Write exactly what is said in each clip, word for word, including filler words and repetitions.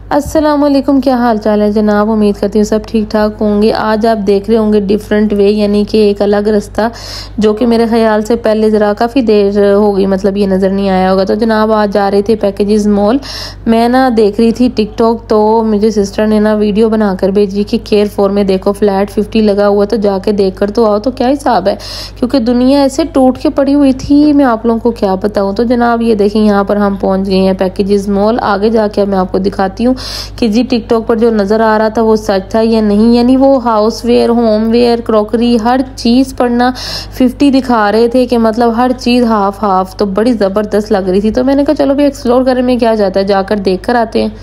अस्सलाम वालेकुम, क्या हाल चाल है जनाब। उम्मीद करती हूँ सब ठीक ठाक होंगे। आज आप देख रहे होंगे डिफरेंट वे, यानी कि एक अलग रास्ता जो कि मेरे ख्याल से पहले ज़रा काफ़ी देर हो गई, मतलब ये नज़र नहीं आया होगा। तो जनाब आज जा रहे थे पैकेजेस मॉल। मैं ना देख रही थी टिकटॉक, तो मुझे सिस्टर ने ना वीडियो बनाकर भेजी कि केयर फोर में देखो फ्लैट फिफ्टी लगा हुआ, तो जाके देख कर तो आओ। तो क्या हिसाब है, क्योंकि दुनिया ऐसे टूट के पड़ी हुई थी, मैं आप लोगों को क्या बताऊँ। तो जनाब ये देखें, यहाँ पर हम पहुँच गए हैं पैकेजेस मॉल। आगे जाके मैं आपको दिखाती हूँ कि जी टिकटॉक पर जो नज़र आ रहा था वो सच था या नहीं। यानी वो house ware, home ware, crockery, हर चीज़ पर ना फिफ्टी दिखा रहे थे कि मतलब हर चीज़ हाफ हाफ, तो बड़ी ज़बरदस्त लग रही थी। तो मैंने कहा चलो भी एक्सप्लोर करने में क्या जाता है, जाकर देख कर आते हैं।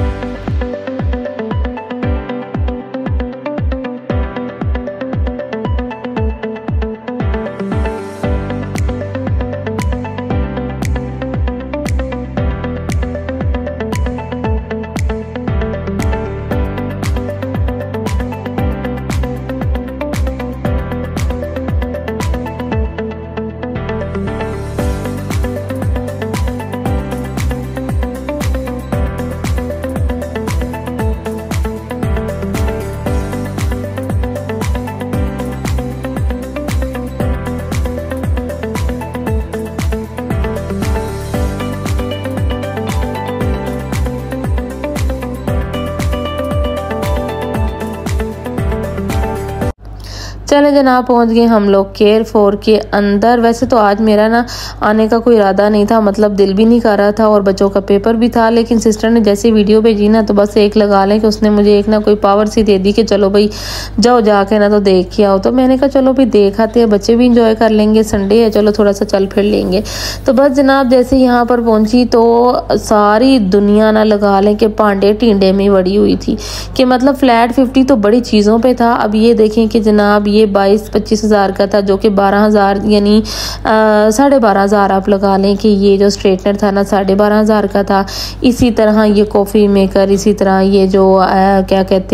चले जनाब, पहुंच गए हम लोग केयर फोर के अंदर। वैसे तो आज मेरा ना आने का कोई इरादा नहीं था, मतलब दिल भी नहीं कर रहा था और बच्चों का पेपर भी था, लेकिन सिस्टर ने जैसे वीडियो भेजी ना तो बस एक लगा लें कि उसने मुझे एक ना कोई पावर सी दे दी कि चलो भाई जाओ जाके ना तो देख के आओ। तो मैंने कहा चलो भाई देख आते हैं, बच्चे भी इंजॉय कर लेंगे, संडे है, चलो थोड़ा सा चल फिर लेंगे। तो बस जनाब जैसे यहाँ पर पहुंची तो सारी दुनिया ना लगा लें कि पांडे टींडे में बड़ी हुई थी कि मतलब फ्लैट फिफ्टी तो बड़ी चीज़ों पर था। अब ये देखें कि जनाब ये बाईस पच्चीस हज़ार का था, जो कि बारह हज़ार यानी साढ़े बारह हज़ार आप लगा लें कि ये जो स्ट्रेटनर था ना साढ़े बारह हज़ार का था। इसी तरह ये कॉफ़ी मेकर, इसी तरह ये जो आ, क्या कहते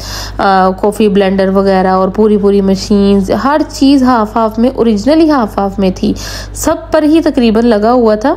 हैं कॉफ़ी ब्लेंडर वगैरह और पूरी पूरी मशीन्स, हर चीज़ हाफ हाफ में, ओरिजिनली हाफ हाफ में थी, सब पर ही तकरीबन लगा हुआ था।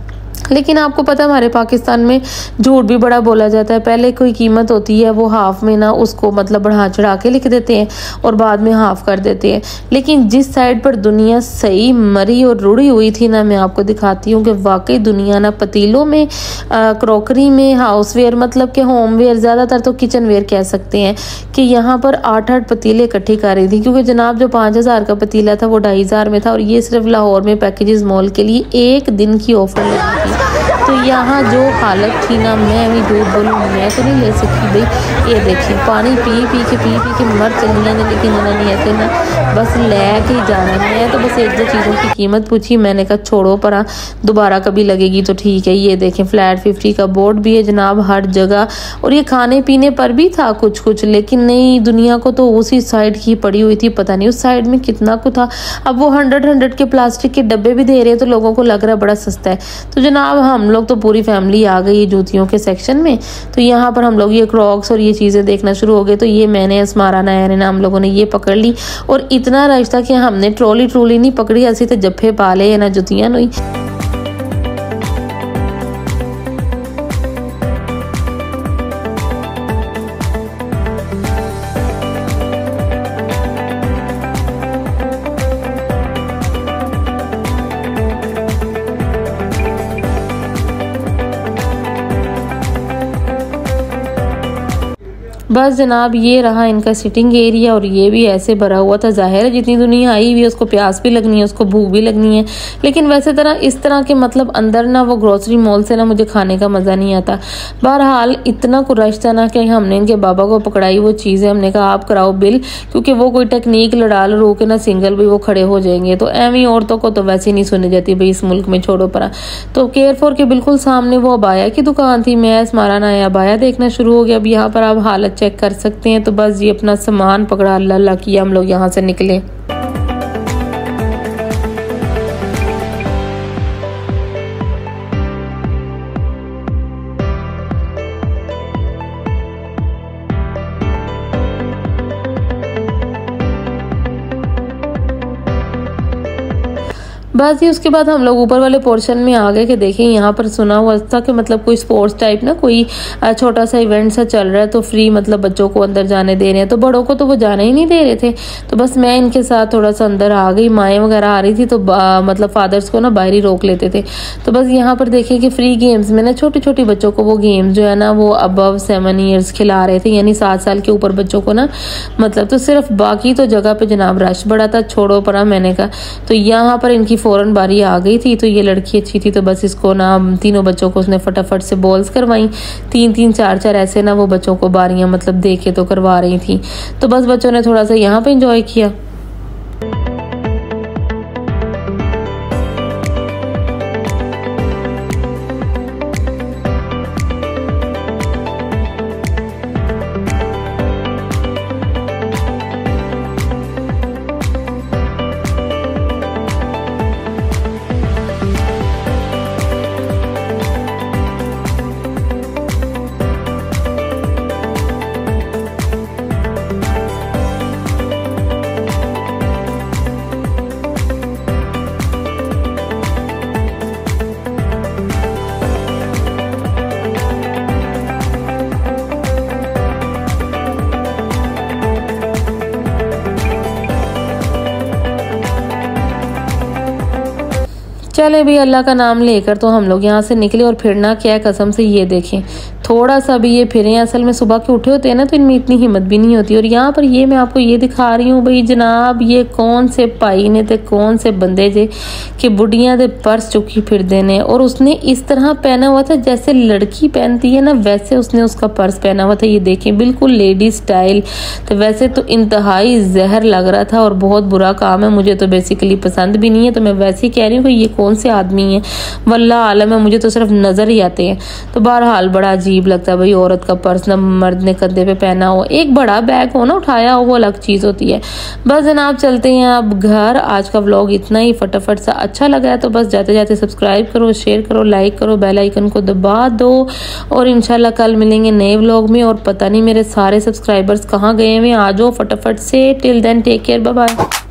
लेकिन आपको पता है हमारे पाकिस्तान में झूठ भी बड़ा बोला जाता है। पहले कोई कीमत होती है वो हाफ में ना उसको मतलब बढ़ा चढ़ा के लिख देते हैं और बाद में हाफ कर देते हैं। लेकिन जिस साइड पर दुनिया सही मरी और रुड़ी हुई थी ना, मैं आपको दिखाती हूँ कि वाकई दुनिया ना पतीलों में, क्रॉकरी में, हाउस वेयर मतलब कि होम वेयर, ज़्यादातर तो किचन वेयर कह सकते हैं कि यहाँ पर आठ आठ पतीले इकट्ठी कर रही थी। क्योंकि जनाब जो पाँच हज़ार का पतीला था वो ढाई हज़ार में था, और ये सिर्फ लाहौर में पैकेजेस मॉल के लिए एक दिन की ऑफर लगी थी। तो यहाँ जो हालत थी ना, मैं भी झूठ बोलूँ मैं तो नहीं ले सकती भाई। ये देखिए पानी पी पी के पी पी के मर चलिए ना, लेकिन नहीं ऐसे ना बस ले के ही जाना। मैं तो बस एक दो चीज़ों की कीमत पूछी, मैंने कहा छोड़ो पर दोबारा कभी लगेगी तो ठीक है। ये देखें फ्लैट फिफ्टी का बोर्ड भी है जनाब हर जगह, और ये खाने पीने पर भी था कुछ कुछ, लेकिन नहीं दुनिया को तो उसी साइड की पड़ी हुई थी, पता नहीं उस साइड में कितना कुछ था। अब वो हंड्रेड हंड्रेड के प्लास्टिक के डब्बे भी दे रहे हैं तो लोगों को लग रहा है बड़ा सस्ता है। तो जनाब हम लोग तो पूरी फैमिली आ गई जूतियों के सेक्शन में। तो यहाँ पर हम लोग ये क्रॉक्स और ये चीज़ें देखना शुरू हो गए। तो ये मैंने अस्मारा नया ने हम लोगों ने ये पकड़ ली, और इतना रश था कि हमने ट्रॉली ट्रोली नहीं पकड़ी, ऐसी तो जफ्फे पा ले ना जुतियाँ नहीं। बस जनाब ये रहा इनका सिटिंग एरिया, और ये भी ऐसे भरा हुआ था। जाहिर है जितनी दुनिया आई हुई है उसको प्यास भी लगनी है, उसको भूख भी लगनी है। लेकिन वैसे तरह इस तरह के मतलब अंदर ना वो ग्रोसरी मॉल से ना मुझे खाने का मज़ा नहीं आता। बहरहाल इतना को रश था ना कि हमने इनके बाबा को पकड़ाई वो चीज़ें, हमने कहा आप कराओ बिल, क्योंकि वो कोई टेक्निक लड़ाल रो के ना सिंगल भी वो खड़े हो जाएंगे। तो एवं औरतों को तो वैसे ही नहीं सुनी जाती भाई इस मुल्क में, छोड़ो परा। तो केयर फोर के बिल्कुल सामने वो अबाया की दुकान थी, मैं हमारा नया अबाया देखना शुरू हो गया। अब यहाँ पर आप हालत चेक कर सकते हैं। तो बस ये अपना सामान पकड़ा, अल्लाह अल्लाह किया हम लोग यहाँ से निकले। बस ही उसके बाद हम लोग ऊपर वाले पोर्शन में आ गए कि देखिए यहाँ पर सुना हुआ था कि मतलब कोई स्पोर्ट्स टाइप ना कोई छोटा सा इवेंट सा चल रहा है, तो फ्री मतलब बच्चों को अंदर जाने दे रहे हैं, तो बड़ों को तो वो जाने ही नहीं दे रहे थे। तो बस मैं इनके साथ थोड़ा सा अंदर आ गई, माएँ वगैरह आ रही थी तो मतलब फादर्स को ना बाहर ही रोक लेते थे। तो बस यहाँ पर देखिए कि फ्री गेम्स में ना छोटे छोटे बच्चों को वो गेम्स जो है ना वो अबव सेवन ईयर्स खिला रहे थे, यानी सात साल के ऊपर बच्चों को ना मतलब। तो सिर्फ बाकी तो जगह पे जनाब रश बड़ा था, छोड़ो पड़ा मैंने कहा। तो यहाँ पर इनकी फ़ौरन बारी आ गई थी, तो ये लड़की अच्छी थी तो बस इसको ना तीनों बच्चों को उसने फटाफट से बॉल्स करवाई, तीन तीन चार चार ऐसे ना वो बच्चों को बारियां मतलब दे के तो करवा रही थी। तो बस बच्चों ने थोड़ा सा यहाँ पे इंजॉय किया। चले भी अल्लाह का नाम लेकर तो हम लोग यहाँ से निकले, और फिर ना क्या कसम से ये देखें थोड़ा सा भी ये फिरे, असल में सुबह के उठे होते हैं ना तो इनमें इतनी हिम्मत भी नहीं होती। और यहाँ पर ये मैं आपको ये दिखा रही हूँ भाई जनाब ये कौन से पाई ने ते कौन से बंदे जे कि बुढ़ियाँ दे पर्स चुकी फिर देने, और उसने इस तरह पहना हुआ था जैसे लड़की पहनती है ना वैसे उसने उसका पर्स पहना हुआ था। ये देखें बिल्कुल लेडी स्टाइल। तो वैसे तो इंतहाई जहर लग रहा था और बहुत बुरा काम है, मुझे तो बेसिकली पसंद भी नहीं है। तो मैं वैसे ही कह रही हूँ कि ये कौन से आदमी है, वल्लाह आलम है, मुझे तो सिर्फ नजर ही आते हैं। तो बहरहाल बड़ा अजीब लगता है भाई औरत का पर्स ना मर्द ने कंधे पे पहना हो, एक बड़ा बैग हो ना उठाया हो वो अलग चीज होती है। बस जनाब चलते हैं अब घर। आज का व्लॉग इतना ही फटाफट सा अच्छा लगा है तो बस जाते जाते सब्सक्राइब करो, शेयर करो, लाइक करो, बेल आइकन को दबा दो, और इंशाल्लाह कल मिलेंगे नए व्लॉग में। और पता नहीं मेरे सारे सब्सक्राइबर्स कहाँ गए हुए, आ जाओ फटाफट से। Till then take care, bye bye.